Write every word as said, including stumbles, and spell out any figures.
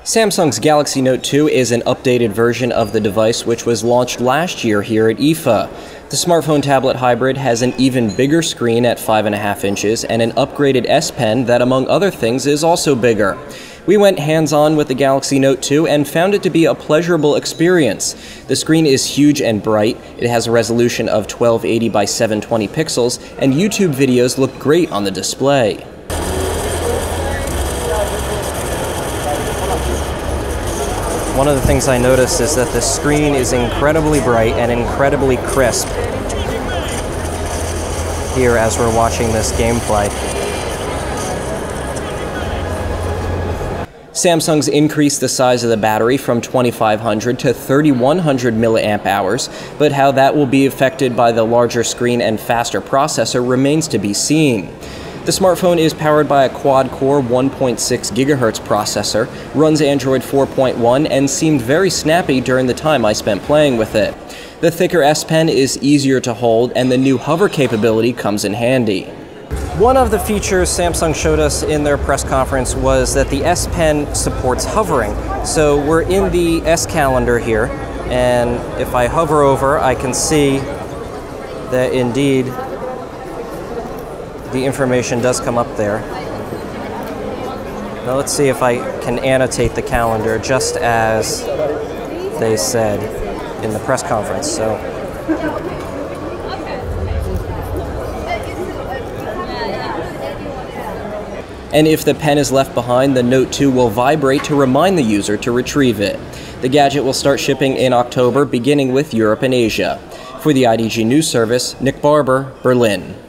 Samsung's Galaxy Note two is an updated version of the device which was launched last year here at I F A. The smartphone tablet hybrid has an even bigger screen at five point five inches and an upgraded S Pen that, among other things, is also bigger. We went hands-on with the Galaxy Note two and found it to be a pleasurable experience. The screen is huge and bright, it has a resolution of twelve eighty by seven twenty pixels, and YouTube videos look great on the display. One of the things I noticed is that the screen is incredibly bright and incredibly crisp here as we're watching this gameplay. Samsung's increased the size of the battery from twenty-five hundred to thirty-one hundred milliamp hours, but how that will be affected by the larger screen and faster processor remains to be seen. The smartphone is powered by a quad-core one point six gigahertz processor, runs Android four point one, and seemed very snappy during the time I spent playing with it. The thicker S Pen is easier to hold, and the new hover capability comes in handy. One of the features Samsung showed us in their press conference was that the S Pen supports hovering. So we're in the S calendar here, and if I hover over, I can see that indeed the information does come up there. Now let's see if I can annotate the calendar just as they said in the press conference. So. And if the pen is left behind, the Note two will vibrate to remind the user to retrieve it. The gadget will start shipping in October, beginning with Europe and Asia. For the I D G News Service, Nick Barber, Berlin.